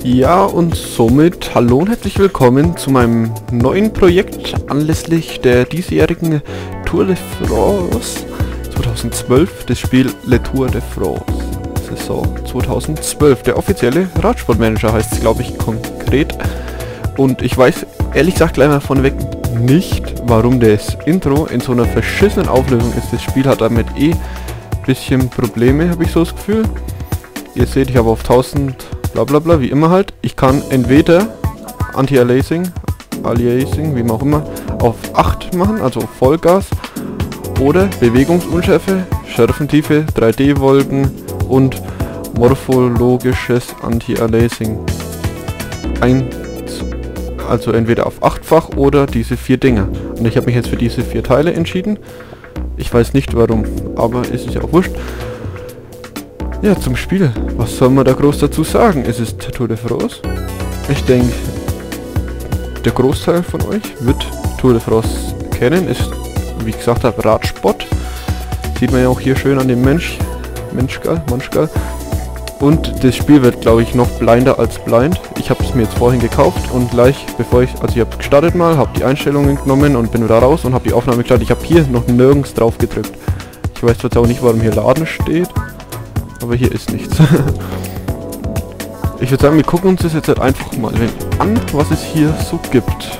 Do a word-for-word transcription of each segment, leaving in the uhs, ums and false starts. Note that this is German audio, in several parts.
Ja, und somit hallo und herzlich willkommen zu meinem neuen Projekt anlässlich der diesjährigen Tour de France zweitausendzwölf, das Spiel Le Tour de France, Saison zweitausendzwölf. Der offizielle Radsportmanager heißt es, glaube ich, konkret. Und ich weiß ehrlich gesagt gleich mal vorneweg nicht, warum das Intro in so einer verschissenen Auflösung ist. Das Spiel hat damit eh ein bisschen Probleme, habe ich so das Gefühl. Ihr seht, ich habe auf tausend bla bla bla, wie immer halt. Ich kann entweder Anti-Aliasing, Aliasing, wie man auch immer, auf acht machen, also Vollgas, oder Bewegungsunschärfe, Schärfentiefe, drei D Wolken und morphologisches Anti-Aliasing. Ein, also entweder auf achtfach oder diese vier Dinger. Und ich habe mich jetzt für diese vier Teile entschieden. Ich weiß nicht warum, aber ist es ja auch wurscht. Ja, zum Spiel. Was soll man da groß dazu sagen? Es ist Tour de France. Ich denke, der Großteil von euch wird Tour de France kennen. Ist, wie ich gesagt habe, Radsport. Sieht man ja auch hier schön an dem Mensch. Menschgal, Menschgal. Und das Spiel wird, glaube ich, noch blinder als blind. Ich habe es mir jetzt vorhin gekauft und gleich, bevor ich, also ich habe gestartet mal, habe die Einstellungen genommen und bin wieder raus und habe die Aufnahme gestartet. Ich habe hier noch nirgends drauf gedrückt. Ich weiß zwar auch nicht, warum hier Laden steht. Aber hier ist nichts. Ich würde sagen, wir gucken uns das jetzt halt einfach mal an, was es hier so gibt.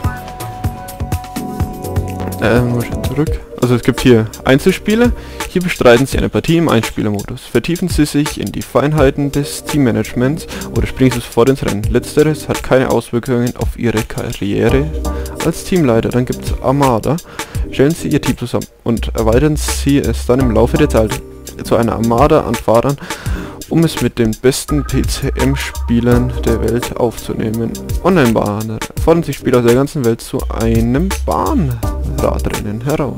Ähm, zurück. Also es gibt hier Einzelspiele. Hier bestreiten Sie eine Partie im Einspielermodus. Vertiefen Sie sich in die Feinheiten des Teammanagements oder springen Sie sofort ins Rennen. Letzteres hat keine Auswirkungen auf Ihre Karriere als Teamleiter. Dann gibt es Armada. Stellen Sie Ihr Team zusammen und erweitern Sie es dann im Laufe der Zeit zu einer Armada an Fahrern, um es mit den besten P C M-Spielern der Welt aufzunehmen. Online-Bahn fordern sich Spieler aus der ganzen Welt zu einem Bahnradrennen heraus.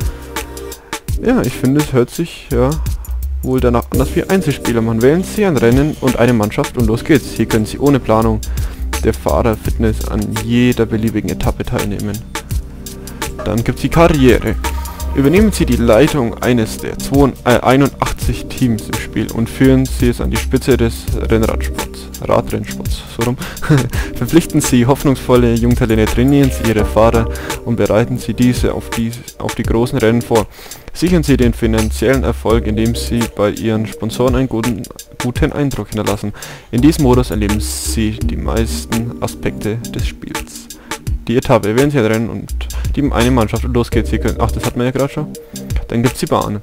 Ja, ich finde, es hört sich ja wohl danach an, dass wir Einzelspieler machen. Wählen Sie ein Rennen und eine Mannschaft und los geht's. Hier können Sie ohne Planung der Fahrerfitness an jeder beliebigen Etappe teilnehmen. Dann gibt es die Karriere. Übernehmen Sie die Leitung eines der einundachtzig Teams im Spiel und führen Sie es an die Spitze des Rennradsports, Radrennsports, so rum. Verpflichten Sie hoffnungsvolle Jungtalente, trainieren Sie Ihre Fahrer und bereiten Sie diese auf die, auf die großen Rennen vor. Sichern Sie den finanziellen Erfolg, indem Sie bei Ihren Sponsoren einen guten, guten Eindruck hinterlassen. In diesem Modus erleben Sie die meisten Aspekte des Spiels. Die Etappe, wählen Sie ein Rennen und die eine Mannschaft und los geht's. Sie können, ach, das hat man ja gerade schon. Dann gibt's die Bahn.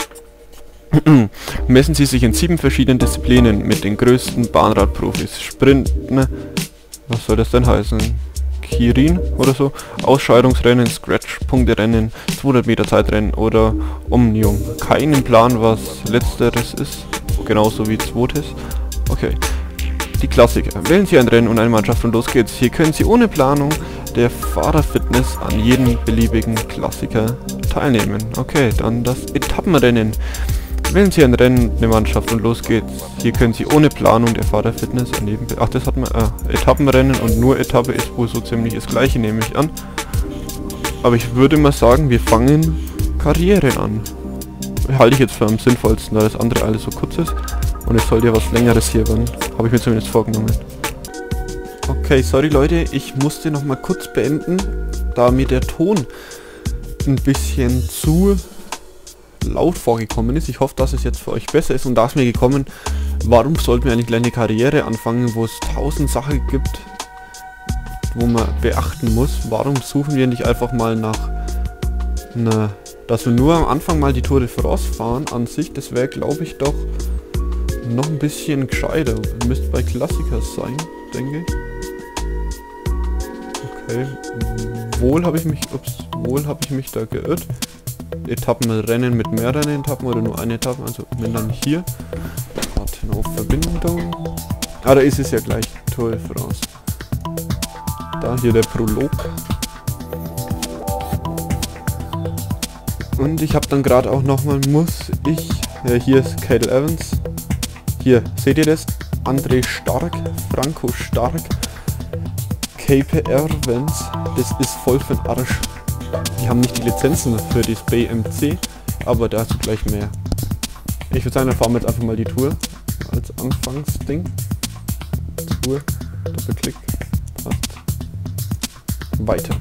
Messen Sie sich in sieben verschiedenen Disziplinen mit den größten Bahnradprofis. Sprinten, was soll das denn heißen? Kirin oder so? Ausscheidungsrennen, Scratch, Punkterennen, zweihundert Meter Zeitrennen oder Omnium. Keinen Plan, was letzteres ist. Genauso wie zweites. Okay. Die Klassiker. Wählen Sie ein Rennen und eine Mannschaft und los geht's. Hier können Sie ohne Planung der Fahrerfitness an jedem beliebigen Klassiker teilnehmen. Okay, dann das Etappenrennen. Wählen Sie ein Rennen, eine Mannschaft und los geht's. Hier können Sie ohne Planung der Fahrerfitness an jedem... Ach, das hat man... Ah, Etappenrennen und nur Etappe ist wohl so ziemlich das gleiche, nehme ich an. Aber ich würde mal sagen, wir fangen Karriere an. Halte ich jetzt für am sinnvollsten, da das andere alles so kurz ist. Und es soll ja was Längeres hier werden. Habe ich mir zumindest vorgenommen. Okay, sorry Leute, ich musste noch mal kurz beenden, da mir der Ton ein bisschen zu laut vorgekommen ist. Ich hoffe, dass es jetzt für euch besser ist und da ist mir gekommen, warum sollten wir eigentlich eine Karriere anfangen, wo es tausend Sachen gibt, wo man beachten muss. Warum suchen wir nicht einfach mal nach einer, dass wir nur am Anfang mal die Tour de France fahren an sich, das wäre glaube ich doch noch ein bisschen gescheiter. Müsste bei Klassikers sein, denke ich. Okay, wohl habe ich mich, ups, wohl habe ich mich da geirrt. Etappenrennen mit mehreren Etappen oder nur eine Etappe, also wenn dann hier. Warten auf Verbindung. Ah, da ist es ja gleich, Tour de France. Da hier der Prolog. Und ich habe dann gerade auch nochmal, muss ich, ja, hier ist Cadel Evans. Hier, seht ihr das? André Stark, Franco Stark. K P R Vans, das ist voll für den Arsch. Die haben nicht die Lizenzen für das B M C, aber dazu gleich mehr. Ich würde sagen, dann fahren wir jetzt einfach mal die Tour als Anfangsding. Tour. Doppelklick. Passt. Weiter.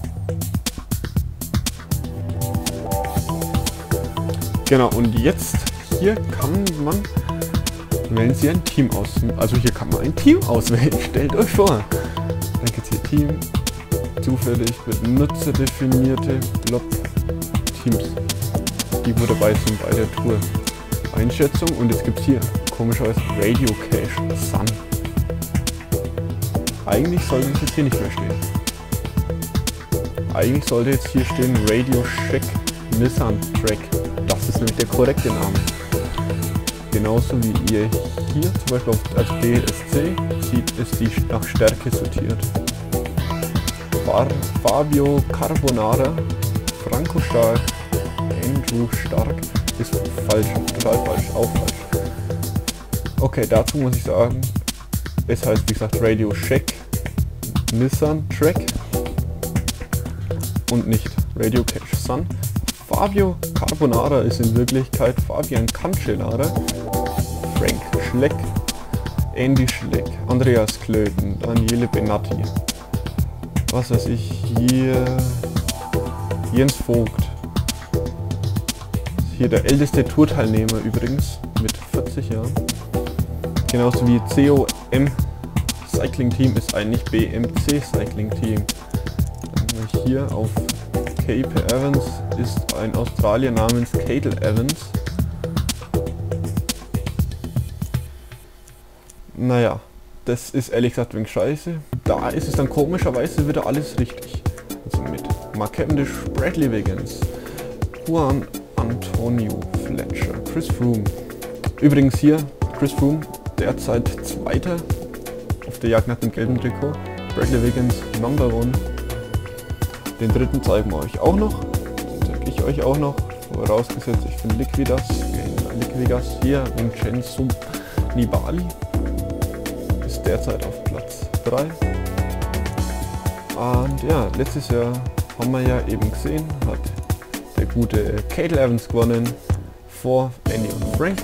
Genau, und jetzt hier kann man, wählen Sie ein Team aus. Also hier kann man ein Team auswählen. Stellt euch vor. Dann gibt es hier Team. Zufällig wird nutzerdefinierte Blob Teams, die wo dabei sind bei der Tour. Einschätzung, und jetzt gibt es hier komischerweise Radio Cache Sun. Eigentlich sollte es jetzt hier nicht mehr stehen. Eigentlich sollte jetzt hier stehen Radio Shack Nissan Track. Das ist nämlich der korrekte Name. Genauso wie ihr hier zum Beispiel auf, als B S C sieht, ist die nach Stärke sortiert. Bar, Fabio Carbonara, Franco Stark, Andrew Stark ist falsch, total falsch, auch falsch. Okay, dazu muss ich sagen, es heißt wie gesagt Radio Shack Nissan Track und nicht Radio Cache Sun. Fabio Carbonara ist in Wirklichkeit Fabian Cancellara, Frank Schleck, Andy Schleck, Andreas Klöten, Daniele Benatti, was weiß ich, hier Jens Vogt, hier der älteste Tourteilnehmer übrigens mit vierzig Jahren, genauso wie C O M Cycling Team ist eigentlich B M C Cycling Team. Dann hier auf Cape Evans ist ein Australier namens Cadel Evans. Naja, das ist ehrlich gesagt wegen Scheiße. Da ist es dann komischerweise wieder alles richtig. Also mit Mark Cavendish, Bradley Wiggins, Juan Antonio Fletcher, Chris Froome. Übrigens hier Chris Froome derzeit Zweiter auf der Jagd nach dem gelben Trikot. Bradley Wiggins Number One. Den dritten zeigen wir euch auch noch. Den zeige ich euch auch noch. Vorausgesetzt, ich finde Liquidas. Liquidas hier und Vincenzo Nibali ist derzeit auf Platz drei. Und ja, letztes Jahr haben wir ja eben gesehen, hat der gute Cadel Evans gewonnen vor Andy und Frank.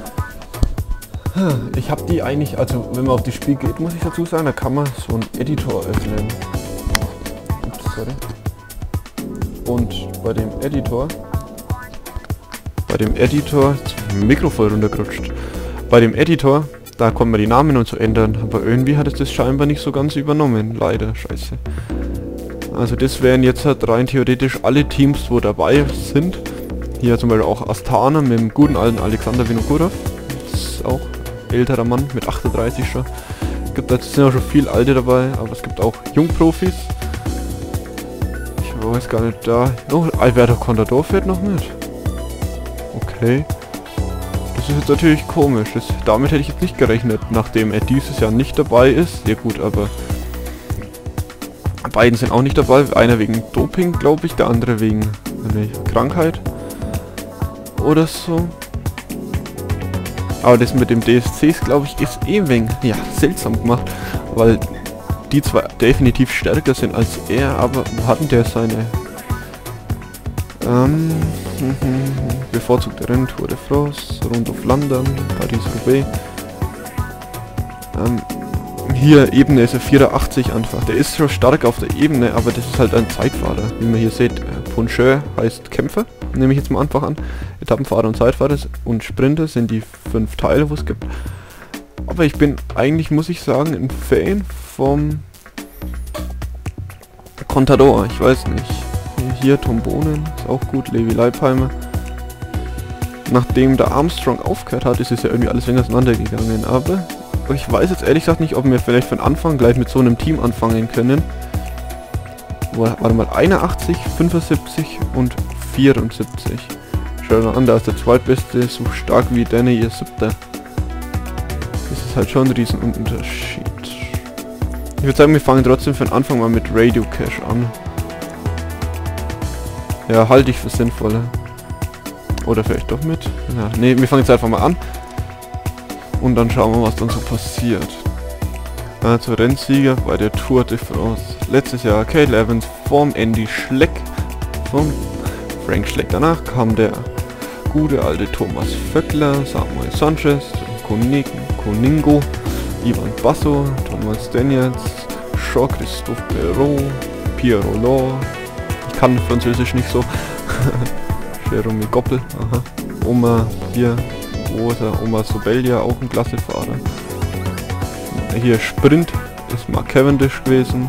Ich habe die eigentlich, also wenn man auf das Spiel geht, muss ich dazu sagen, da kann man so einen Editor öffnen. Ups, sorry. Und bei dem Editor, bei dem Editor, jetzt ist mein Mikrofon runtergerutscht. Bei dem Editor, da konnte man die Namen und so ändern, aber irgendwie hat es das scheinbar nicht so ganz übernommen, leider, scheiße. Also das wären jetzt halt rein theoretisch alle Teams, wo dabei sind. Hier zum Beispiel auch Astana mit dem guten alten Alexander Vinokurov, das ist auch ein älterer Mann mit achtunddreißig schon. Es gibt, da sind auch schon viele Alte dabei, aber es gibt auch Jungprofis. Ich weiß gar nicht, da... Oh, Alberto Contador fährt noch mit. Okay. Das ist jetzt natürlich komisch. Das, damit hätte ich jetzt nicht gerechnet, nachdem er dieses Jahr nicht dabei ist. Ja gut, aber... Beiden sind auch nicht dabei. Einer wegen Doping, glaube ich, der andere wegen eine Krankheit. Oder so. Aber das mit dem D S Cs, glaube ich, ist eh wegen... Ja, seltsam gemacht. Weil... die zwar definitiv stärker sind als er, aber wo hatten der seine ähm, bevorzugte Rennen? Tour de France, Rund auf London, Paris-Roubaix. Ähm, hier Ebene ist er vierundachtzig einfach. Der ist schon stark auf der Ebene, aber das ist halt ein Zeitfahrer. Wie man hier sieht, Puncheur heißt Kämpfer, nehme ich jetzt mal einfach an. Etappenfahrer und Zeitfahrer und Sprinter sind die fünf Teile, wo es gibt. Aber ich bin eigentlich, muss ich sagen, ein Fan vom Contador, ich weiß nicht. Hier Tom Bohnen, ist auch gut, Levi Leipheimer. Nachdem der Armstrong aufgehört hat, ist es ja irgendwie alles wenig auseinandergegangen, aber ich weiß jetzt ehrlich gesagt nicht, ob wir vielleicht von Anfang gleich mit so einem Team anfangen können. Warte mal, einundachtzig, fünfundsiebzig und vierundsiebzig. Schau mal an, da ist der zweitbeste, so stark wie Danny, ihr siebter. Das ist halt schon ein riesen Unterschied. Ich würde sagen, wir fangen trotzdem für den Anfang mal mit Radio Cache an. Ja, halte ich für sinnvoller. Oder vielleicht doch mit. Ja, ne, wir fangen jetzt einfach mal an. Und dann schauen wir, was dann so passiert. Also Rennsieger bei der Tour de France. Letztes Jahr Cadel Evans vom Andy Schleck. Vom Frank Schleck. Danach kam der gute alte Thomas Vöckler, Samuel Sanchez, Koning, Koningo, Ivan Basso, Thomas Daniels, Jean-Christophe Perrault, Pierre Rolland. Ich kann Französisch nicht so. Jerome Goppel, aha. Oma hier, oder Oma Sobelia, auch ein klasse Fahrer. Hier Sprint ist Mark Cavendish gewesen.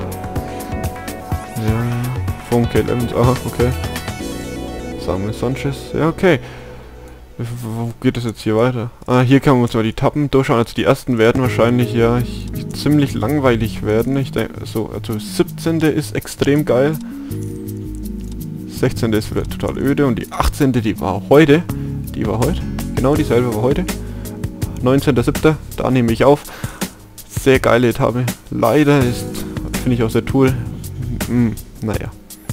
Ja, von Cale Evans, aha, okay. Samuel Sanchez, ja, okay. Wo geht es jetzt hier weiter? Ah, hier können wir uns mal die Etappen durchschauen. Also die ersten werden wahrscheinlich ja ziemlich langweilig werden. Ich denke, so, also siebzehnte ist extrem geil. sechzehnte ist wieder total öde und die achtzehnte die war heute. Die war heute. Genau dieselbe war heute. neunzehnter siebter da nehme ich auf. Sehr geile Etappe. Leider ist, finde ich aus der Tour, mh, naja.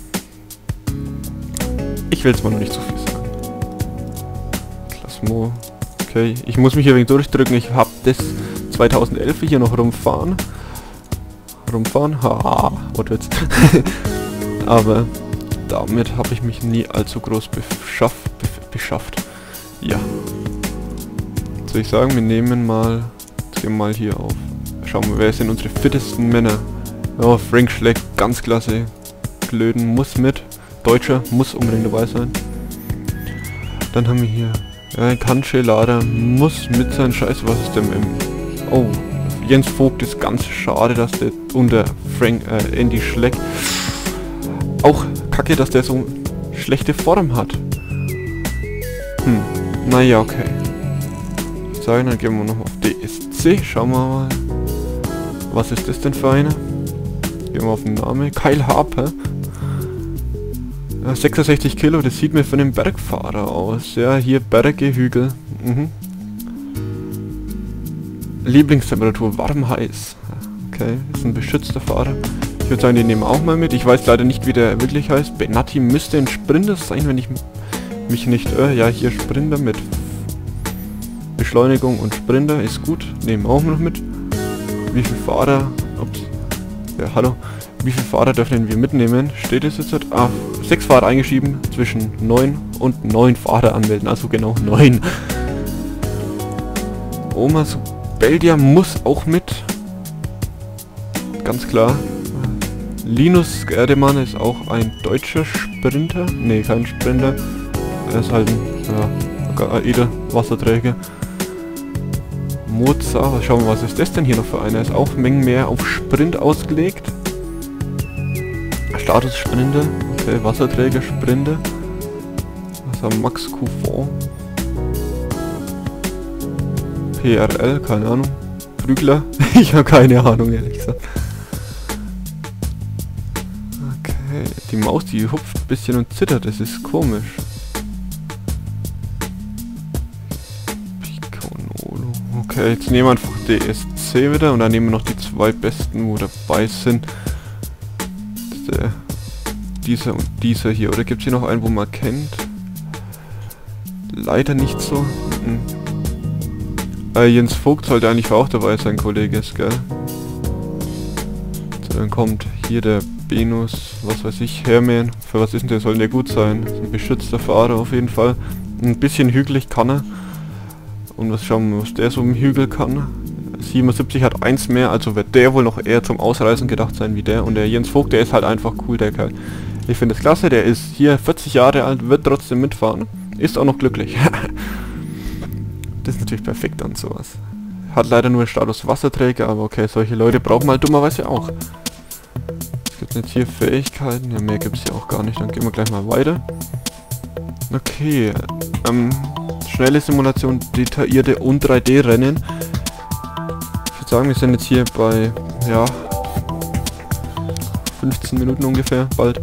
Ich will es mal noch nicht so viel sagen. Klasmo. Okay, ich muss mich hier wegen durchdrücken. Ich habe das zweitausendelf hier noch rumfahren. Rumfahren? Haha, Wortwitz. Aber damit habe ich mich nie allzu groß beschafft. beschafft. Ja. Soll ich sagen, wir nehmen mal, jetzt gehen wir mal hier auf. Schauen wir, wer sind unsere fittesten Männer? Ja, Frank Schleck, ganz klasse. Glöden muss mit. Deutscher muss unbedingt dabei sein. Dann haben wir hier, ja, Kanche Lader muss mit sein. Scheiße, was ist denn im... Oh, Jens Vogt ist ganz schade, dass der unter Frank, äh, Andy Schleck... Auch kacke, dass der so schlechte Form hat. Hm, naja, okay. Ich sage, dann gehen wir noch auf D S C. Schauen wir mal. Was ist das denn für eine? Gehen wir auf den Namen. Kyle Harper. Ja, sechsundsechzig Kilo, das sieht mir für einen Bergfahrer aus. Ja, hier Berge, Hügel. Mhm. Lieblingstemperatur, warm, heiß. Okay, ist ein beschützter Fahrer. Ich würde sagen, den nehmen wir auch mal mit. Ich weiß leider nicht, wie der wirklich heißt. Benatti müsste ein Sprinter sein, wenn ich mich nicht irre. Ja, hier Sprinter mit Beschleunigung und Sprinter ist gut. Nehmen wir auch noch mit. Wie viele Fahrer... Ups. Ja, hallo. Wie viele Fahrer dürfen wir mitnehmen? Steht es jetzt? Ah, sechs Fahrer eingeschrieben. Zwischen neun und neun Fahrer anmelden. Also genau neun. Oma Belgia muss auch mit. Ganz klar. Linus Gerdemann ist auch ein deutscher Sprinter. Ne, kein Sprinter. Er ist halt ein ja, Eder Wasserträger. Mozart, schauen wir mal, was ist das denn hier noch für einer? Ist auch Mengen mehr auf Sprint ausgelegt. Status Sprinter, okay, Wasserträger Sprinter. Was haben Max Coufon? P R L, keine Ahnung. Prügler? Ich habe keine Ahnung, ehrlich gesagt. Okay, die Maus, die hupft ein bisschen und zittert, das ist komisch. Okay, jetzt nehmen wir einfach D S C wieder und dann nehmen wir noch die zwei besten, wo dabei sind. Der, dieser und dieser hier. Oder gibt es hier noch einen, wo man kennt? Leider nicht so. Mhm. Äh, Jens Vogt sollte eigentlich auch dabei sein, Kollege, ist, gell? So, dann kommt hier der Benus, was weiß ich, Hermann. Für was ist denn der? Soll der gut sein? Ist ein beschützter Fahrer auf jeden Fall. Ein bisschen hügelig kann er. Und was schauen wir, was der so im Hügel kann. siebenundsiebzig hat eins mehr, also wird der wohl noch eher zum Ausreißen gedacht sein wie der. Und der Jens Vogt, der ist halt einfach cool, der Kerl. Ich finde es klasse, der ist hier vierzig Jahre alt, wird trotzdem mitfahren. Ist auch noch glücklich. Das ist natürlich perfekt an sowas. Hat leider nur Status Wasserträger, aber okay, solche Leute brauchen wir halt dummerweise auch. Es gibt jetzt hier Fähigkeiten, ja mehr gibt es hier auch gar nicht, dann gehen wir gleich mal weiter. Okay, ähm, schnelle Simulation, detaillierte und drei D Rennen. Ich würde sagen, wir sind jetzt hier bei, ja, fünfzehn Minuten ungefähr, bald.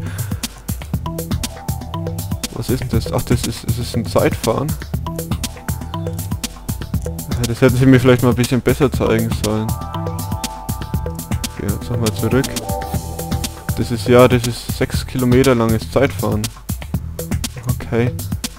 Was ist denn das? Ach, das ist, das ist ein Zeitfahren. Das hätten sie mir vielleicht mal ein bisschen besser zeigen sollen. Okay, jetzt nochmal zurück. Das ist, ja, das ist sechs Kilometer langes Zeitfahren. Okay.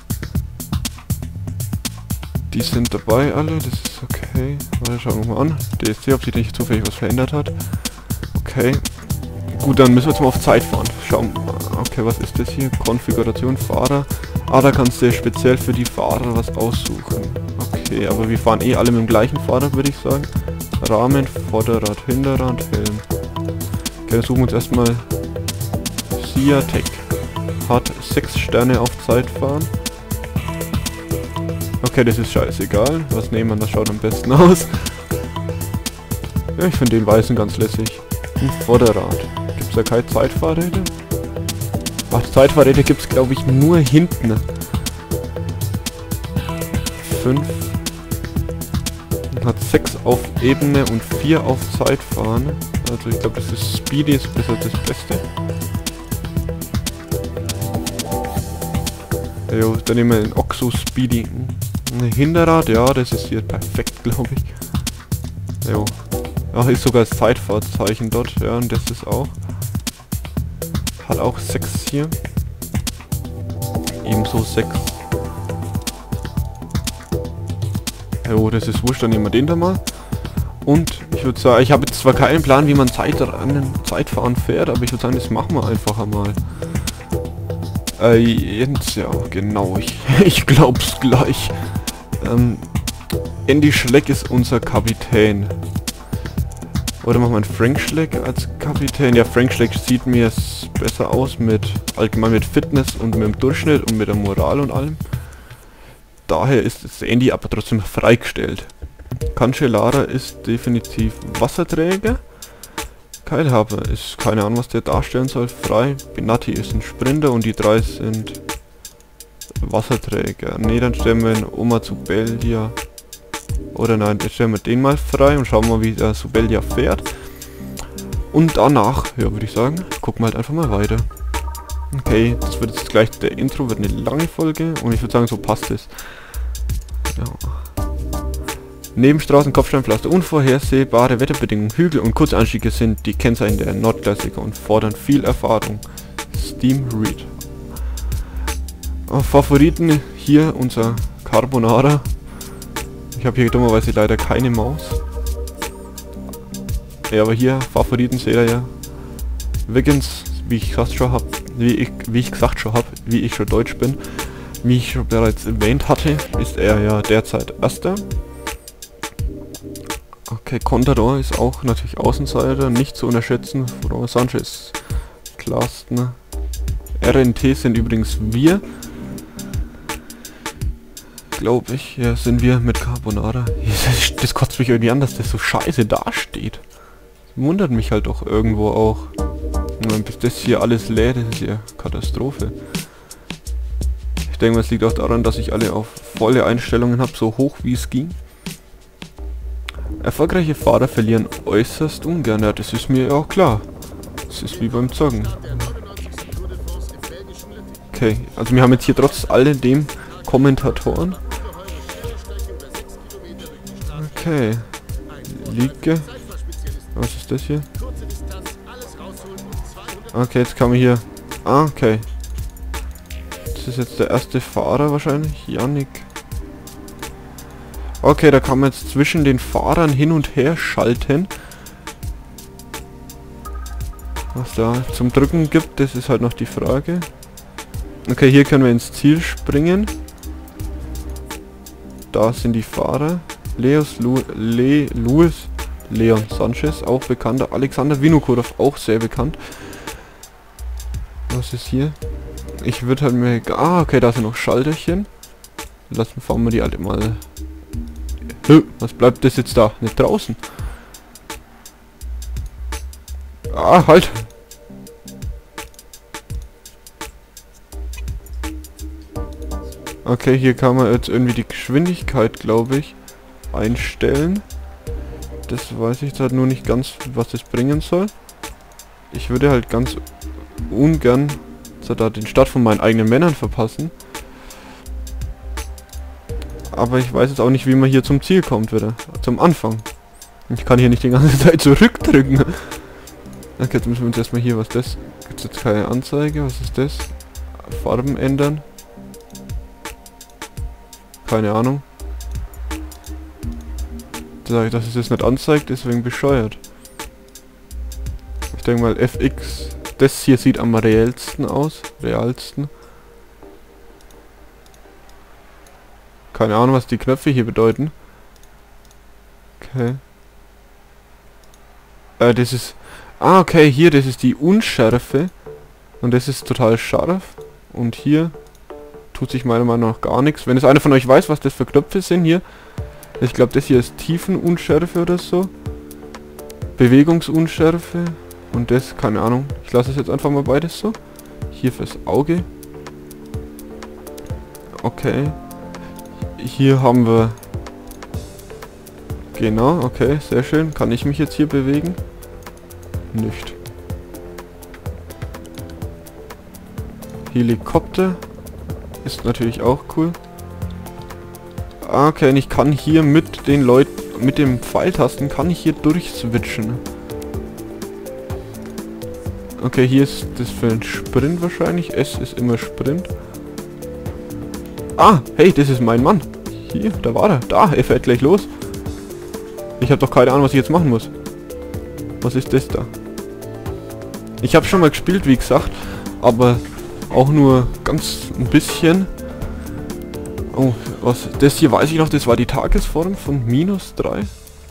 Die sind dabei alle, das ist okay. Warte, schauen wir mal an. D S C, ob sich nicht zufällig was verändert hat. Okay. Gut, dann müssen wir jetzt mal auf Zeit fahren. Schauen wir mal. Okay, was ist das hier? Konfiguration, Fahrer. Ah, da kannst du speziell für die Fahrer was aussuchen. Okay, aber wir fahren eh alle mit dem gleichen Fahrer, würde ich sagen. Rahmen, Vorderrad, Hinterrad, Helm. Okay, dann suchen wir uns erstmal Siatec. Hat sechs Sterne auf Zeitfahren. Okay, das ist scheißegal. Was nehmen wir? Das schaut am besten aus. Ja, ich finde den weißen ganz lässig. Ein Vorderrad. Gibt es da keine Zeitfahrräder? Ach, Zeitfahrräder gibt es glaube ich nur hinten. fünf. Hat sechs auf Ebene und vier auf Zeitfahren. Also ich glaube, das ist Speedy, ist besser das Beste. Jo, dann nehmen wir den Oxo Speedy. Ein Hinterrad, ja, das ist hier perfekt, glaube ich. Jo. Ach, ist sogar das Zeitfahrzeichen dort, ja, und das ist auch. Hat auch sechs hier. Ebenso sechs. Jo, das ist wurscht, dann nehmen wir den da mal. Und ich würde sagen, ich habe jetzt zwar keinen Plan, wie man Zeit, Zeitfahren fährt, aber ich würde sagen, das machen wir einfach einmal. Äh, Jens, ja, genau, ich, ich glaub's gleich. Ähm, Andy Schleck ist unser Kapitän. Oder machen wir einen Frank Schleck als Kapitän? Ja, Frank Schleck sieht mir besser aus mit, allgemein mit Fitness und mit dem Durchschnitt und mit der Moral und allem. Daher ist das Andy aber trotzdem freigestellt. Cancellara ist definitiv Wasserträger. Keilhaber ist keine Ahnung, was der darstellen soll, frei. Benatti ist ein Sprinter und die drei sind Wasserträger. Ne, dann stellen wir den Oma zu Belgia. Oder nein, jetzt stellen wir den mal frei und schauen mal, wie der Subeldia fährt. Und danach, ja, würde ich sagen, gucken wir halt einfach mal weiter. Okay, das wird jetzt gleich der Intro, wird eine lange Folge und ich würde sagen, so passt es. Ja. Nebenstraßen, Kopfsteinpflaster, unvorhersehbare Wetterbedingungen, Hügel und Kurzanstiege sind die Kennzeichen der Nordklassiker und fordern viel Erfahrung. Steam Read. Oh, Favoriten hier unser Carbonara. Ich habe hier dummerweise leider keine Maus. Ja, aber hier Favoriten seht ihr ja. Wiggins, wie ich gesagt schon habe, wie ich, wie ich gesagt schon habe, wie ich schon Deutsch bin, wie ich schon bereits erwähnt hatte, ist er ja derzeit Erster. Okay, Contador ist auch natürlich Außenseiter, nicht zu unterschätzen. Frau Sanchez, Klaasten, R N T sind übrigens wir. Glaube ich, ja, sind wir mit Carbonara. Das, das kotzt mich irgendwie an, dass das so scheiße dasteht. Das wundert mich halt auch irgendwo auch. Und bis das hier alles lädt, das ist ja Katastrophe. Ich denke mal, es liegt auch daran, dass ich alle auf volle Einstellungen habe, so hoch wie es ging. Erfolgreiche Fahrer verlieren äußerst ungern, ja, das ist mir ja auch klar. Das ist wie beim Zocken. Okay, also wir haben jetzt hier trotz alledem Kommentatoren. Okay. Liege. Was ist das hier? Okay, jetzt kann man hier... Ah, okay. Das ist jetzt der erste Fahrer wahrscheinlich. Yannick. Okay, da kann man jetzt zwischen den Fahrern hin und her schalten. Was da zum Drücken gibt, das ist halt noch die Frage. Okay, hier können wir ins Ziel springen. Da sind die Fahrer. Leos Lu Le Luis Leon Sanchez, auch bekannter. Alexander Vinokurov, auch sehr bekannt. Was ist hier? Ich würde halt mir... Ah, okay, da sind noch Schalterchen. Lassen fahren wir die alle mal... Hö, was bleibt das jetzt da? Nicht draußen. Ah, halt! Okay, hier kann man jetzt irgendwie die Geschwindigkeit, glaube ich, einstellen. Das weiß ich halt nur nicht ganz, was das bringen soll. Ich würde halt ganz ungern so da den Start von meinen eigenen Männern verpassen. Aber ich weiß jetzt auch nicht, wie man hier zum Ziel kommt wieder. Zum Anfang. Ich kann hier nicht die ganze Zeit zurückdrücken. Okay, jetzt müssen wir uns erstmal hier, was das... Gibt es jetzt keine Anzeige? Was ist das? Farben ändern. Keine Ahnung. Dass es das nicht anzeigt, deswegen bescheuert. Ich denke mal F X. Das hier sieht am realsten aus. Realsten. Keine Ahnung, was die Knöpfe hier bedeuten. Okay. Äh, das ist... Ah, okay, hier, das ist die Unschärfe. Und das ist total scharf. Und hier tut sich meiner Meinung nach gar nichts. Wenn es einer von euch weiß, was das für Knöpfe sind hier. Ich glaube, das hier ist Tiefenunschärfe oder so. Bewegungsunschärfe. Und das, keine Ahnung. Ich lasse es jetzt einfach mal beides so. Hier fürs Auge. Okay. Hier haben wir... Genau, okay, sehr schön. Kann ich mich jetzt hier bewegen? Nicht. Helikopter. Ist natürlich auch cool. Okay, und ich kann hier mit den Leuten, mit den Pfeiltasten, kann ich hier durchswitchen. Okay, hier ist das für einen Sprint wahrscheinlich. S ist immer Sprint. Ah, hey, das ist mein Mann. Hier, da war er. Da, er fährt gleich los. Ich habe doch keine Ahnung, was ich jetzt machen muss. Was ist das da? Ich habe schon mal gespielt, wie gesagt, aber auch nur ganz ein bisschen. Oh, was? Das hier weiß ich noch, das war die Tagesform von minus drei.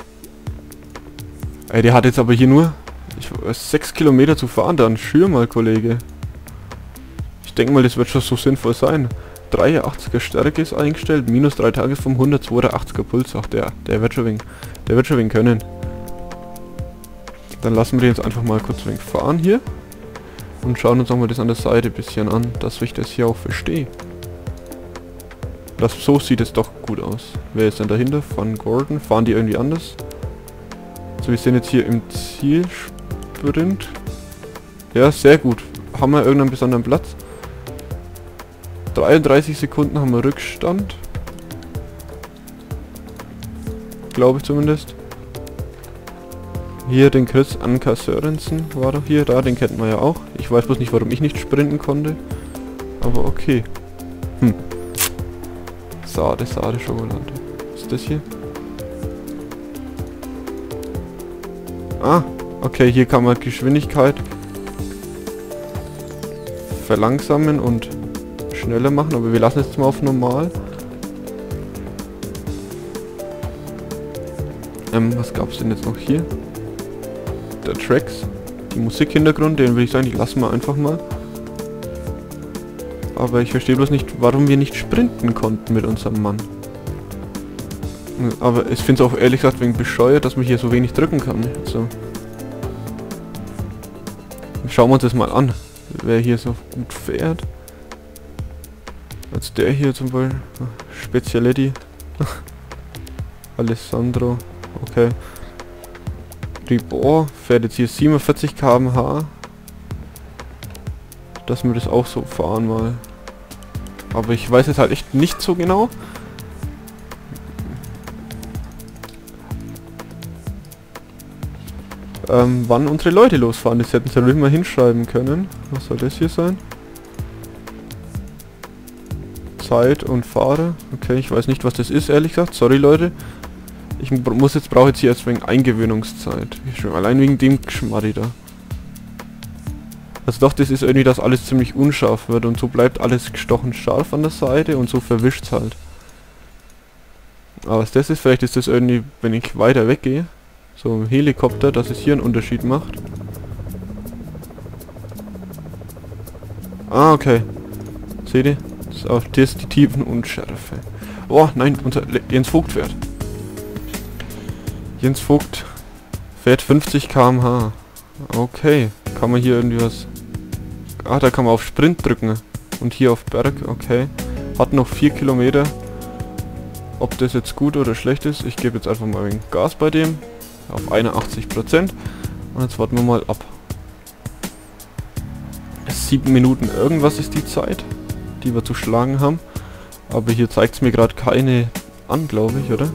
Ey, der hat jetzt aber hier nur ich, sechs Kilometer zu fahren, dann schür mal, Kollege. Ich denke mal, das wird schon so sinnvoll sein. dreiundachtziger Stärke ist eingestellt, minus drei Tages vom hundertzweiundachtziger Puls. Ach, der, der wird schon wegen, der wird schon wegen können. Dann lassen wir den jetzt einfach mal kurz wegen fahren hier. Und schauen uns auch mal das an der Seite ein bisschen an, dass ich das hier auch verstehe. Das, so sieht es doch gut aus. Wer ist denn dahinter? Van Gordon. Fahren die irgendwie anders? So, wir sind jetzt hier im Zielsprint. Ja, sehr gut. Haben wir irgendeinen besonderen Platz? dreiunddreißig Sekunden haben wir Rückstand. Glaube ich zumindest. Hier den Chris Anker Sörensen war doch hier. Da, den kennt man ja auch. Ich weiß bloß nicht, warum ich nicht sprinten konnte. Aber okay. Hm. Sade, Sade, Schokolade. Was ist das hier? Ah, okay, hier kann man Geschwindigkeit verlangsamen und schneller machen, aber wir lassen es jetzt mal auf normal. Ähm, was gab es denn jetzt noch hier? Der Tracks, die Musikhintergrund, den will ich sagen, die lassen wir einfach mal. Aber ich verstehe bloß nicht, warum wir nicht sprinten konnten mit unserem Mann. Aber ich finde es auch ehrlich gesagt wegen bescheuert, dass man hier so wenig drücken kann. So. Schauen wir uns das mal an, wer hier so gut fährt. Als der hier zum Beispiel. Spezialetti. Alessandro. Okay. Ribor fährt jetzt hier siebenundvierzig Kilometer pro Stunde. Dass wir das auch so fahren mal. Aber ich weiß jetzt halt echt nicht so genau. Ähm, wann unsere Leute losfahren. Das hätten sie mal hinschreiben können. Was soll das hier sein? Zeit und Fahrer. Okay, ich weiß nicht, was das ist, ehrlich gesagt. Sorry, Leute. Ich muss jetzt, brauche jetzt hier erst wegen Eingewöhnungszeit. Schon allein wegen dem Geschmarri da. Also doch, das ist irgendwie, dass alles ziemlich unscharf wird und so bleibt alles gestochen scharf an der Seite und so verwischt es halt. Aber was das ist, vielleicht ist das irgendwie, wenn ich weiter weggehe, so ein Helikopter, dass es hier einen Unterschied macht. Ah, okay. Seht ihr? Das ist, auch, das ist die Tiefenunschärfe. Oh, nein, unser Jens Vogt fährt. Jens Vogt fährt fünfzig Kilometer pro Stunde. Okay. Kann man hier irgendwie was... Ah, da kann man auf Sprint drücken. Und hier auf Berg, okay. Hat noch vier Kilometer. Ob das jetzt gut oder schlecht ist, ich gebe jetzt einfach mal ein Gas bei dem. Auf einundachtzig Prozent. Und jetzt warten wir mal ab. sieben Minuten irgendwas ist die Zeit, die wir zu schlagen haben. Aber hier zeigt es mir gerade keine an, glaube ich, oder?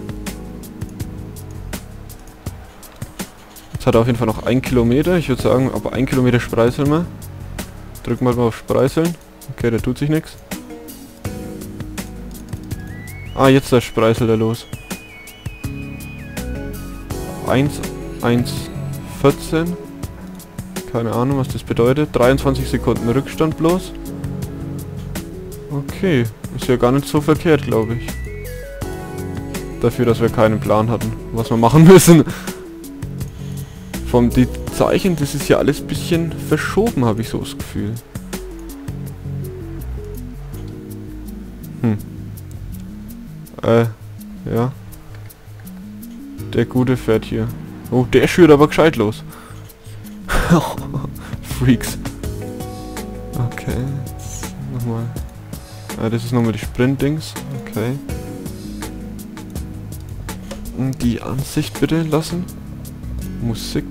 Jetzt hat er auf jeden Fall noch ein Kilometer. Ich würde sagen, aber ein Kilometer spreiseln wir. Drücken wir mal auf Spreiseln. Okay, da tut sich nichts. Ah, jetzt der Spreisel da los. eins, eins, vierzehn. Keine Ahnung, was das bedeutet. dreiundzwanzig Sekunden Rückstand bloß. Okay, ist ja gar nicht so verkehrt, glaube ich. Dafür, dass wir keinen Plan hatten, was wir machen müssen. Vom die Zeichen, das ist ja alles ein bisschen verschoben, habe ich so das Gefühl. Hm. Äh, ja. Der Gute fährt hier. Oh, der schürt aber gescheit los. Freaks. Okay. Nochmal. Ah, das ist nochmal die Sprint-Dings. Okay. Die Ansicht bitte lassen. Musik.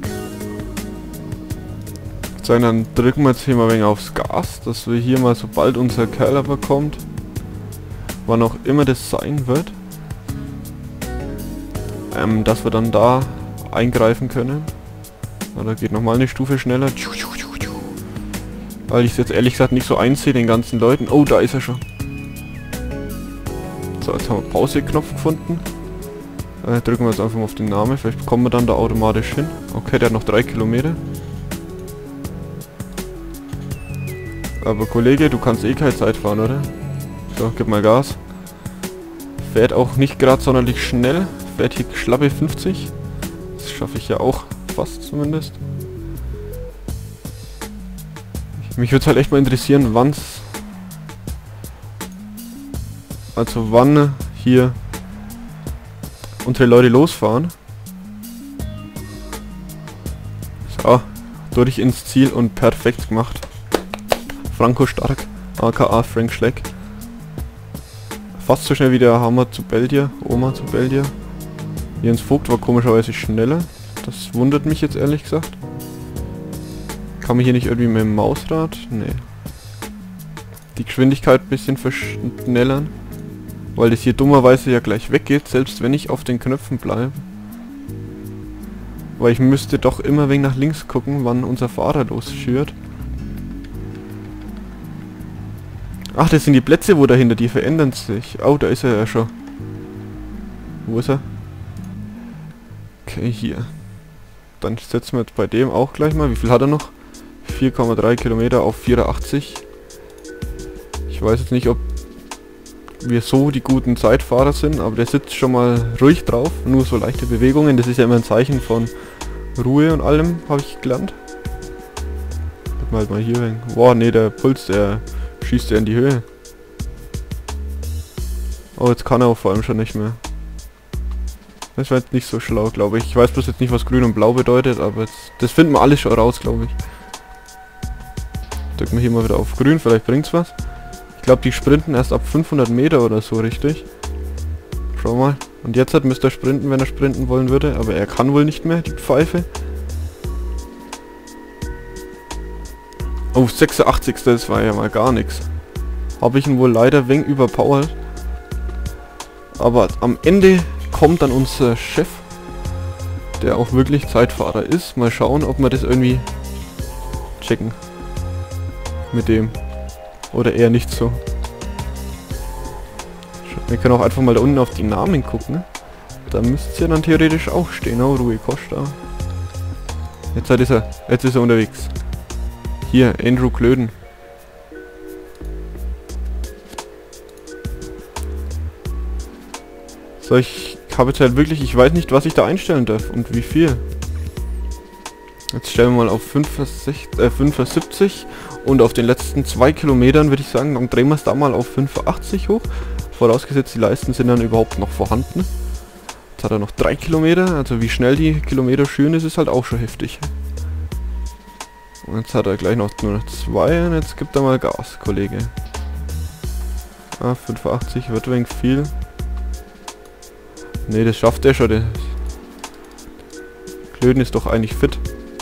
So, dann drücken wir jetzt hier mal ein wenig aufs Gas, dass wir hier mal, sobald unser Kerl aber kommt, wann auch immer das sein wird, ähm, dass wir dann da eingreifen können. Oder geht nochmal eine Stufe schneller. Weil ich es jetzt ehrlich gesagt nicht so einsehe, den ganzen Leuten. Oh, da ist er schon. So, jetzt haben wir Pause-Knopf gefunden. Äh, drücken wir jetzt einfach mal auf den Namen. Vielleicht kommen wir dann da automatisch hin. Okay, der hat noch drei Kilometer. Aber Kollege, du kannst eh keine Zeit fahren, oder? So, gib mal Gas. Fährt auch nicht gerade sonderlich schnell. Fährt hier schlappe fünfzig. Das schaffe ich ja auch fast zumindest. Mich würde halt echt mal interessieren, wann's... Also wann hier unsere Leute losfahren. So, durch ins Ziel und perfekt gemacht. Franco Stark, aka Frank Schleck. Fast so schnell wie der Hammer zu Belgier, Oma zu Belgier. Jens Vogt war komischerweise schneller. Das wundert mich jetzt ehrlich gesagt. Kann man hier nicht irgendwie mit dem Mausrad? Nee. Die Geschwindigkeit ein bisschen verschnellern. Weil das hier dummerweise ja gleich weggeht, selbst wenn ich auf den Knöpfen bleibe. Weil ich müsste doch immer wegen nach links gucken, wann unser Fahrer losschürt. Ach, das sind die Plätze, wo dahinter, die verändern sich. Oh, da ist er ja schon. Wo ist er? Okay, hier. Dann setzen wir jetzt bei dem auch gleich mal. Wie viel hat er noch? vier Komma drei Kilometer auf vierundachtzig. Ich weiß jetzt nicht, ob wir so die guten Zeitfahrer sind, aber der sitzt schon mal ruhig drauf. Nur so leichte Bewegungen. Das ist ja immer ein Zeichen von Ruhe und allem, habe ich gelernt. Mal halt mal hier hängen. Boah, nee, der Puls, der schießt ja in die Höhe. Oh, jetzt kann er auch vor allem schon nicht mehr. Das war jetzt nicht so schlau, glaube ich. Ich weiß bloß jetzt nicht, was grün und blau bedeutet, aber jetzt, das finden wir alles schon raus, glaube ich. Drücken wir hier mal wieder auf grün, vielleicht bringt's was. Ich glaube, die sprinten erst ab fünfhundert Meter oder so, richtig? Schau mal. Und jetzt hat müsste er sprinten, wenn er sprinten wollen würde, aber er kann wohl nicht mehr, die Pfeife. Oh, sechsundachtzig. Das war ja mal gar nichts. Habe ich ihn wohl leider wenig überpowert. Aber am Ende kommt dann unser Chef, der auch wirklich Zeitfahrer ist. Mal schauen, ob wir das irgendwie checken. Mit dem. Oder eher nicht so. Wir können auch einfach mal da unten auf die Namen gucken. Da müsste es ja dann theoretisch auch stehen. Oh, Rui Costa. Jetzt ist er, jetzt ist er unterwegs. Hier, Andrew Klöden. So, ich habe jetzt halt wirklich, ich weiß nicht, was ich da einstellen darf und wie viel. Jetzt stellen wir mal auf fünfundsiebzig und auf den letzten zwei Kilometern würde ich sagen, dann drehen wir es da mal auf fünfundachtzig hoch. Vorausgesetzt, die Leisten sind dann überhaupt noch vorhanden. Jetzt hat er noch drei Kilometer, also wie schnell die Kilometer schüren, ist es halt auch schon heftig. Und jetzt hat er gleich noch nur noch zwei und jetzt gibt er mal Gas, Kollege. Ah, fünfundachtzig wird ein wenig viel. Ne, das schafft er schon. Der Klöden ist doch eigentlich fit.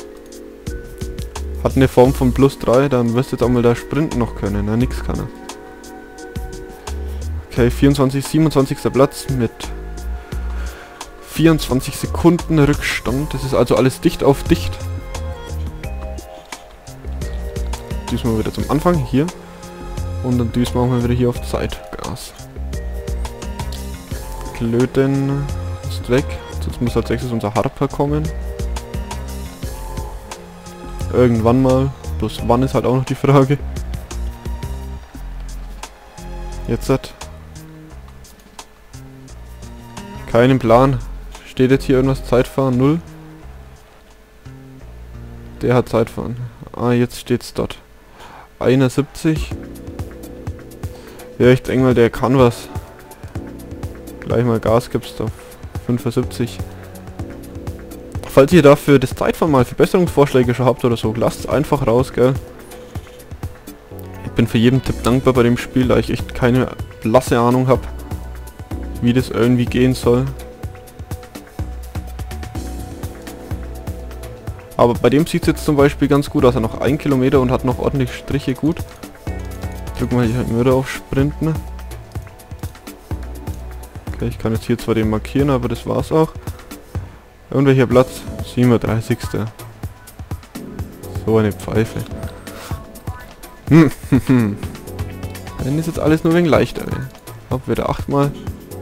Hat eine Form von plus drei, dann wirst du jetzt auch mal da sprinten noch können. Na, nix kann er. Okay, vierundzwanzig, siebenundzwanzigster Platz mit vierundzwanzig Sekunden Rückstand. Das ist also alles dicht auf dicht. Diesmal wieder zum Anfang, hier. Und dann diesmal machen wir wieder hier auf Zeitgas. Klöden ist weg. Jetzt muss als nächstes unser Harper kommen. Irgendwann mal. Bloß wann ist halt auch noch die Frage. Jetzt hat keinen Plan. Steht jetzt hier irgendwas Zeitfahren? Null. Der hat Zeitfahren. Ah, jetzt steht's dort. einundsiebzig. Ja, ich denke mal, der kann was. Gleich mal Gas gibst auf fünfundsiebzig. Falls ihr dafür das Zeitfahren mal Verbesserungsvorschläge schon habt oder so, lasst es einfach raus, gell. Ich bin für jeden Tipp dankbar bei dem Spiel, da ich echt keine blasse Ahnung habe, wie das irgendwie gehen soll. Aber bei dem sieht es jetzt zum Beispiel ganz gut aus. Er noch ein Kilometer und hat noch ordentlich Striche gut. Drücken wir hier wieder auf Sprinten. Okay, ich kann jetzt hier zwar den markieren, aber das war's auch. Und welcher Platz? siebenunddreißigster So eine Pfeife. Hm, hm, hm. Dann ist jetzt alles nur ein wenig leichter. Ey. Hab wieder achtmal.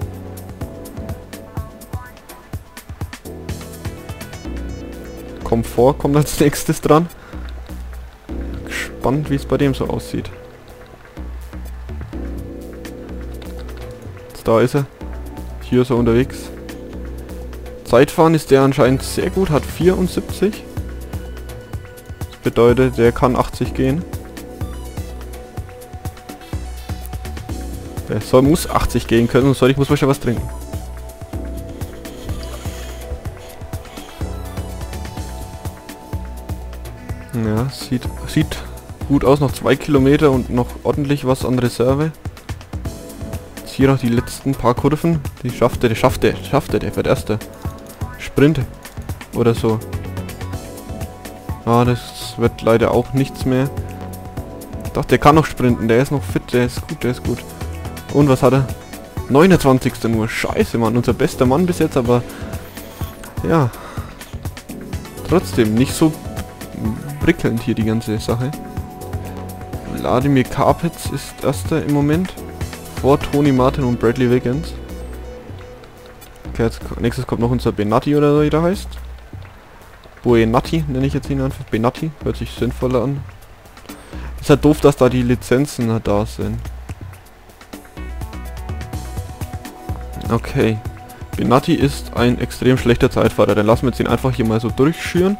Komfort kommt als nächstes dran. Gespannt, wie es bei dem so aussieht. Jetzt da ist er. Hier ist er unterwegs. Zeitfahren ist der anscheinend sehr gut, hat vierundsiebzig. Das bedeutet, der kann achtzig gehen. Der soll, muss achtzig gehen können, sonst soll ich muss wahrscheinlich was trinken. Ja, sieht, sieht gut aus, noch zwei Kilometer und noch ordentlich was an Reserve. Jetzt hier noch die letzten paar Kurven. Die schafft er, die schafft er, schafft er, der wird Erster. Sprint oder so. Ah, das wird leider auch nichts mehr. Ich dachte, der kann noch sprinten, der ist noch fit, der ist gut, der ist gut. Und was hat er? neunundzwanzigster nur, scheiße, Mann, unser bester Mann bis jetzt, aber ja, trotzdem nicht so prickelnd hier die ganze Sache. Wladimir Karpetz ist Erster im Moment. Vor Tony Martin und Bradley Wiggins. Okay, jetzt nächstes kommt noch unser Benatti oder so, wie der heißt. Buenatti nenne ich jetzt ihn einfach. Benatti, hört sich sinnvoller an. Ist halt doof, dass da die Lizenzen da sind. Okay. Benatti ist ein extrem schlechter Zeitfahrer. Dann lassen wir jetzt ihn einfach hier mal so durchschüren.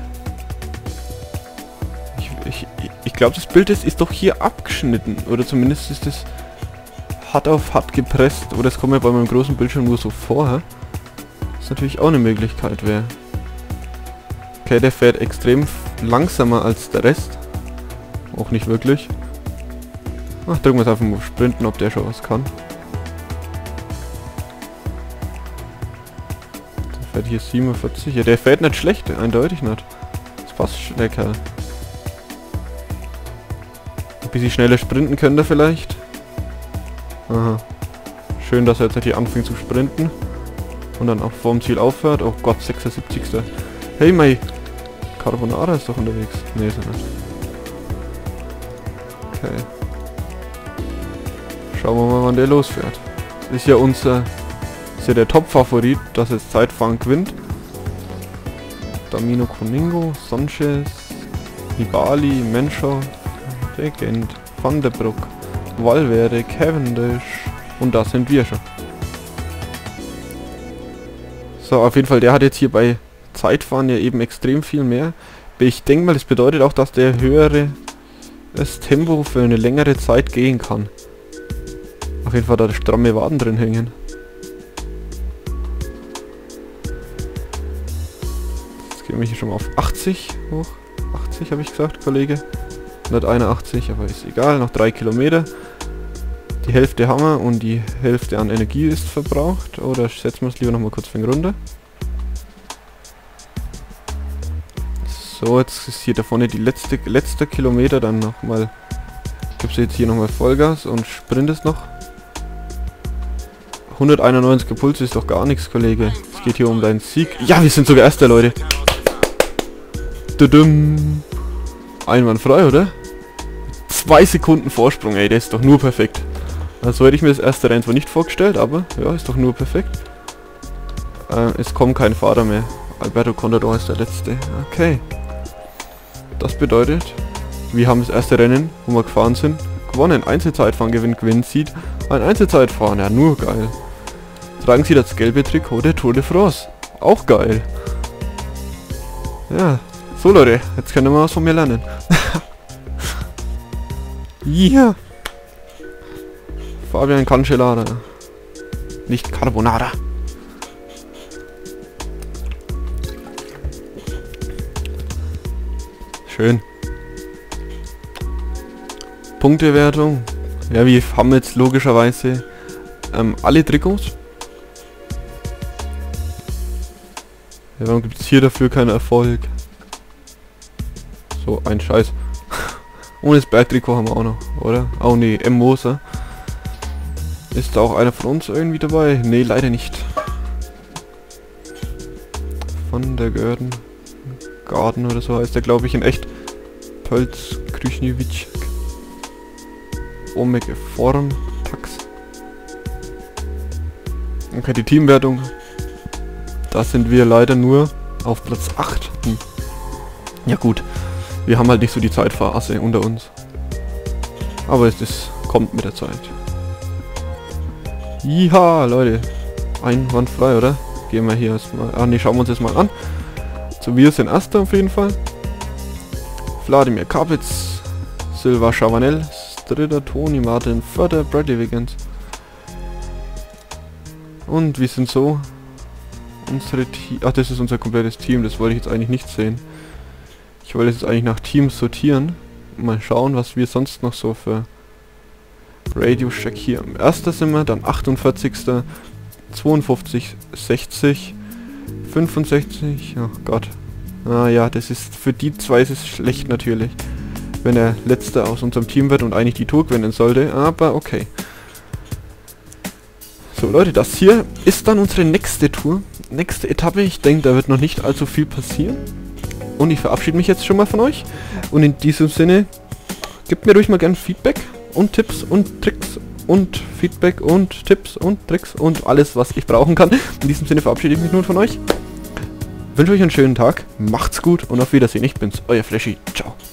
Ich, ich, ich glaube, das Bild ist, ist doch hier abgeschnitten. Oder zumindest ist es hart auf hart gepresst. Oder es kommt mir bei meinem großen Bildschirm nur so vor. Das natürlich auch eine Möglichkeit wäre. Okay, der fährt extrem langsamer als der Rest. Auch nicht wirklich. Ach, drücken wir es einfach mal auf Sprinten, ob der schon was kann. Der fährt hier siebenundvierzig. Ja, der fährt nicht schlecht, eindeutig nicht. Das passt schon, der Kerl. Ein bisschen schneller sprinten könnte er vielleicht. Aha. Schön, dass er jetzt hier anfängt zu sprinten. Und dann auch vorm Ziel aufhört. Oh Gott, sechsundsiebzigster Hey, Mai. Carbonara ist doch unterwegs. Nee, ist er nicht. Okay. Schauen wir mal, wann der losfährt. Das ist ja unser... ist ja der Top-Favorit, dass es Zeitfahren gewinnt. Damino Coningo, Sanchez, Nibali, Menscher, Regent, Van der Broek, Valverde, Cavendish und da sind wir schon. So, auf jeden Fall, der hat jetzt hier bei Zeitfahren ja eben extrem viel mehr. Ich denke mal, das bedeutet auch, dass der höhere das Tempo für eine längere Zeit gehen kann. Auf jeden Fall da stramme Waden drin hängen. Jetzt gehen wir hier schon mal auf achtzig hoch. achtzig habe ich gesagt, Kollege. hunderteinundachtzig, aber ist egal, noch drei Kilometer. Die Hälfte haben wir und die Hälfte an Energie ist verbraucht. Oder setzen wir es lieber noch mal kurz von runter. So, jetzt ist hier da vorne die letzte, letzte Kilometer, dann nochmal, gibst du jetzt hier nochmal Vollgas und sprintest noch. hunderteinundneunziger Puls ist doch gar nichts, Kollege. Es geht hier um deinen Sieg. Ja, wir sind sogar Erster, Leute. Tudum. Einwandfrei, oder? Zwei Sekunden Vorsprung, ey, der ist doch nur perfekt. Also hätte ich mir das erste Rennen zwar nicht vorgestellt, aber ja, ist doch nur perfekt. Äh, es kommt kein Fahrer mehr. Alberto Contador ist der letzte. Okay. Das bedeutet, wir haben das erste Rennen, wo wir gefahren sind, gewonnen. Einzelzeitfahren gewinnt, gewinnt, sieht ein Einzelzeitfahren. Ja, nur geil. Tragen Sie das gelbe Trikot der Tour de France. Auch geil. Ja, So Leute, jetzt können wir was von mir lernen. Ja. Fabian Cancellara. Nicht Carbonara. Schön. Punktewertung. Ja, wir haben jetzt logischerweise ähm, alle Trikots. Ja, warum gibt es hier dafür keinen Erfolg? So, ein Scheiß. Und das Bergtrikot haben wir auch noch, oder? Oh ne, M. Moser. Ist da auch einer von uns irgendwie dabei? Ne, leider nicht. Von der Görden. Garden oder so heißt der, glaube ich, in echt. Pölz Krüschniewitsch. Omega Form. Tax. Okay, die Teamwertung. Da sind wir leider nur auf Platz acht. Hm. Ja gut. Wir haben halt nicht so die Zeitphase unter uns. Aber es ist, kommt mit der Zeit. Ja, Leute. Einwandfrei, oder? Gehen wir hier erstmal. Ah ne, schauen wir uns das mal an. So, wir sind Erster auf jeden Fall. Wladimir Kapitz, Silva Chavanel, Dritter Toni Martin, Vierter Bradley Wiggins. Und wir sind so. Unsere Team. Ach, das ist unser komplettes Team. Das wollte ich jetzt eigentlich nicht sehen. Ich wollte jetzt eigentlich nach Teams sortieren. Mal schauen, was wir sonst noch so für Radio-Check hier. Erster sind wir, dann achtundvierzigster zweiundfünfzig, sechzig, fünfundsechzig. Oh Gott. Ah ja, das ist für die zwei ist es schlecht natürlich. Wenn er letzter aus unserem Team wird und eigentlich die Tour gewinnen sollte. Aber okay. So Leute, das hier ist dann unsere nächste Tour. Nächste Etappe. Ich denke, da wird noch nicht allzu viel passieren. Und ich verabschiede mich jetzt schon mal von euch. Und in diesem Sinne, gebt mir ruhig mal gerne Feedback und Tipps und Tricks und Feedback und Tipps und Tricks und alles, was ich brauchen kann. In diesem Sinne verabschiede ich mich nun von euch. Wünsche euch einen schönen Tag, macht's gut und auf Wiedersehen. Ich bin's, euer Flashy. Ciao.